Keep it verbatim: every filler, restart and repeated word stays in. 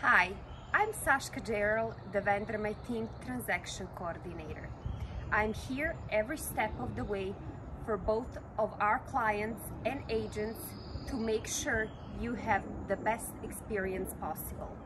Hi, I'm Saska Jarrell, the VanderMyde Team Transaction Coordinator. I'm here every step of the way for both of our clients and agents to make sure you have the best experience possible.